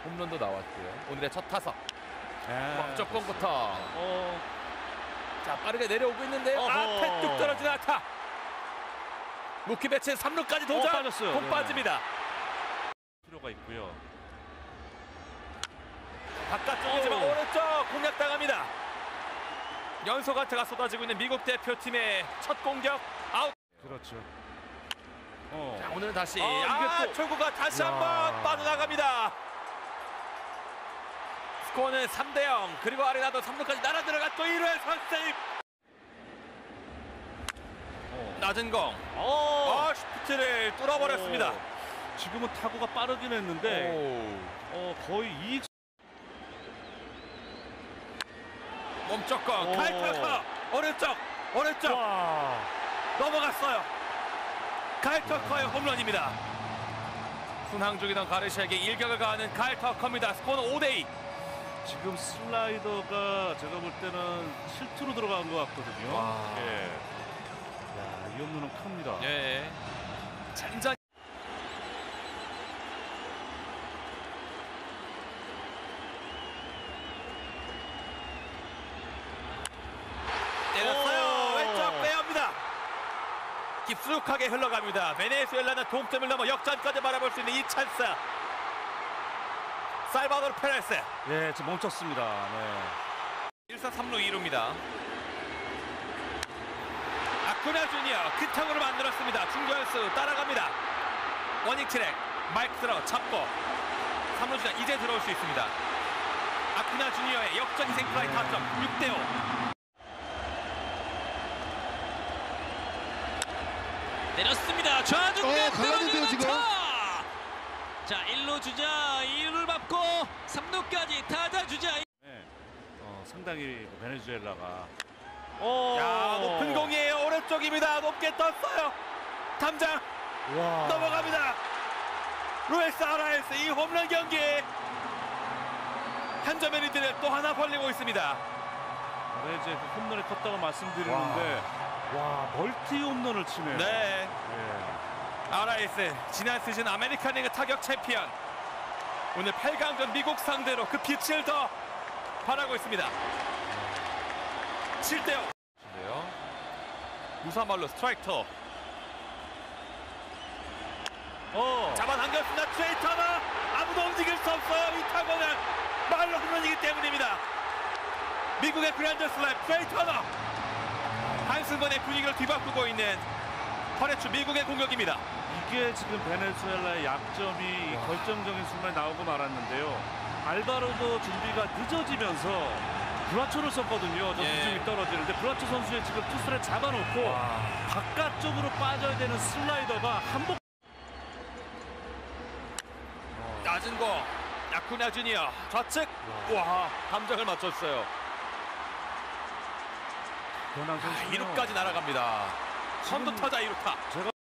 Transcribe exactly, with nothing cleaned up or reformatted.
홈런도 나왔고요. 오늘의 첫 타석. 박적권부터 어. 자 빠르게 내려오고 있는데 앞에 뚝 떨어지는 안타. 무키 배츠 삼 루까지 도전. 어, 빠졌어요. 공 네. 빠집니다. 필요가 있고요. 바깥쪽이지만 오. 오른쪽 공략당합니다. 연속 안타가 쏟아지고 있는 미국 대표팀의 첫 공격 아웃. 그렇죠. 어. 자, 오늘은 다시 아, 이게 아, 또- 초구가 다시 야. 한번 빠져나갑니다. 스코어는 삼 대 영. 그리고 아레나도 삼 루까지 날아 들어갔고 일 루에 선세이브. 어. 낮은 공. 어. 아, 슈프트를 뚫어버렸습니다. 어. 지금은 타구가 빠르긴 했는데 오. 어, 거의 이익. 몸쪽공 오. 카이터커 오른쪽 오른쪽 와. 넘어갔어요. 카이터커의 홈런입니다. 순항 중이던 가르시아에게 일격을 가하는 카이터커입니다. 스코어는 오 대 이. 지금 슬라이더가 제가 볼 때는 실투로 들어간 것 같거든요. 와. 예. 야, 이 홈런은 큽니다. 예. 잔잔. 때렸어요. 오. 왼쪽 빼옵니다. 깊숙하게 흘러갑니다. 베네수엘라는 동점을 넘어 역전까지 바라볼 수 있는 이 찬스. 살바도르 페레스. 예, 지금 멈췄습니다. 네. 일 사 삼 루 이 루입니다. 아쿠나 주니어 큰 탕으로 만들었습니다. 중견수 따라갑니다. 워닝 트랙 마이크 들어 잡고 삼 루 주자 이제 들어올 수 있습니다. 아쿠나 주니어의 역전 희생 플라이 타점 육 대 오. 내렸습니다. 좌중간 어, 가야겠는데요, 떨어지는 지금? 안타. 자 일 루 주자 이 루를 밟고 삼 루까지 타자 주자. 네. 어, 상당히 베네수엘라가 오. 야, 높은 공이에요. 오른쪽입니다. 높게 떴어요. 담장 와. 넘어갑니다. 루이스 아라에스 이 홈런 경기 한 점의 리드를 또 하나 벌리고 있습니다. 네, 이제 그 홈런이 컸다고 말씀드리는데 와, 멀티 홈런을 치네요. 네. 예. 아라에스 지난 시즌 아메리칸 리그 타격 챔피언. 오늘 팔 강전 미국 상대로 그 빛을 더 발하고 있습니다. 칠 대 영. 무사말로 스트라이크 투. 어. 잡아당겼습니다. 트레이 터너. 아무도 움직일 수 없어요. 이 타구는 말로 홈런이기 때문입니다. 미국의 그랜드 슬램 트레이 터너. 한순간에 분위기를 뒤바꾸고 있는 퍼레츠 미국의 공격입니다. 이게 지금 베네수엘라의 약점이 이 결정적인 순간에 나오고 말았는데요. 알바로도 준비가 늦어지면서 브라초를 썼거든요. 저 예. 비중이 떨어지는데 브라초 선수의 지금 투수를 잡아놓고 와. 바깥쪽으로 빠져야 되는 슬라이더가 한복. 낮은 공 야쿠나 주니어 좌측. 와, 감정을 맞췄어요. 변환 선수 이 루까지 날아갑니다. 선두 타자 이 루타. 제가